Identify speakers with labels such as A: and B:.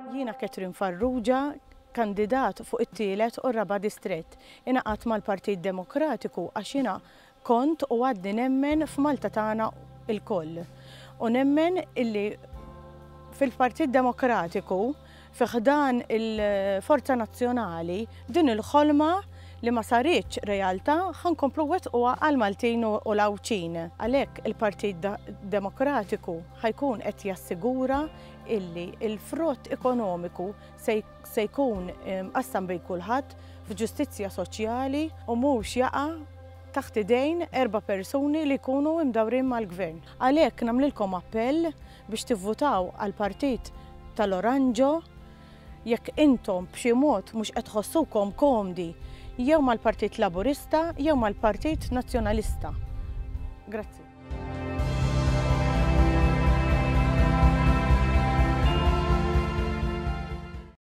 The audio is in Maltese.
A: Jiena Catherine Farrugia, kandidat fuq it-tielet u r-raba' distrett. Ingħaqadt mal-Partit Demokratiku għax jiena kont u għadni nemmen f'Malta tagħna il-koll. U nemmen illi fil-Partit Demokratiku fi ħdan il-Forza Nazzjonali din il-ħolma li ma saritx realtà ħankomplu wettquha għal-Maltin u l-Awċin. Għalhekk il-Partit Demokratiku ħajkun qed jassigura illi il-frott ekonomiku se jkun qassam bejn kulħadd f'ġustizzja soċjali u mhux jaqa' taħt idejn 4 persuni li jkunu mdawrin mal-gvern. Għalhekk nagħmlilkom appell biex tivvutaw għall-Partit tal-Oranġo jekk intom b'xi mod mhux qed tħossukom komdi jew mal-Partit Laburista jew mal-Partit Nazzjonalista. Grazzi.